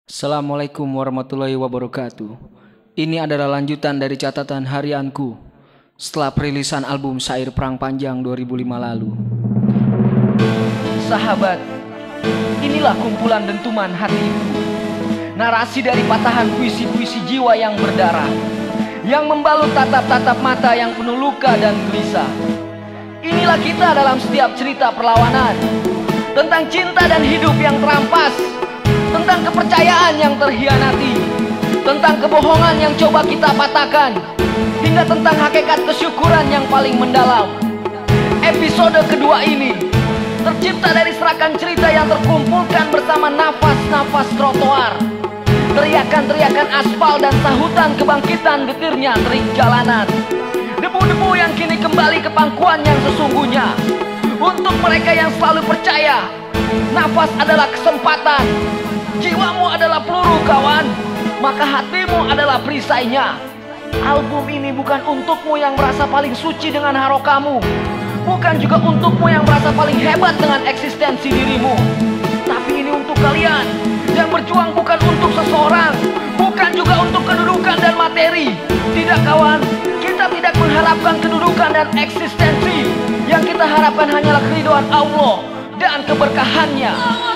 Assalamualaikum warahmatullahi wabarakatuh. Ini adalah lanjutan dari catatan harianku setelah perilisan album Syair Perang Panjang 2005 lalu. Sahabat, inilah kumpulan dentuman hatiku, narasi dari patahan puisi-puisi jiwa yang berdarah, yang membalut tatap-tatap mata yang penuh luka dan gelisah. Inilah kita dalam setiap cerita perlawanan, tentang cinta dan hidup yang terampas, tentang kepercayaan yang terhianati, tentang kebohongan yang coba kita patahkan, hingga tentang hakikat kesyukuran yang paling mendalam. Episode kedua ini tercipta dari serakan cerita yang terkumpulkan bersama nafas-nafas trotoar, teriakan-teriakan aspal dan sahutan kebangkitan getirnya terik jalanan, debu-debu yang kini kembali ke pangkuan yang sesungguhnya. Untuk mereka yang selalu percaya, nafas adalah kesempatan, jiwamu adalah peluru kawan, maka hatimu adalah perisainya. Album ini bukan untukmu yang merasa paling suci dengan harokamu, bukan juga untukmu yang merasa paling hebat dengan eksistensi dirimu, tapi ini untuk kalian yang berjuang bukan untuk seseorang, bukan juga untuk kedudukan dan materi. Tidak kawan, kita tidak mengharapkan kedudukan dan eksistensi. Yang kita harapkan hanyalah keridhaan Allah dan keberkahannya.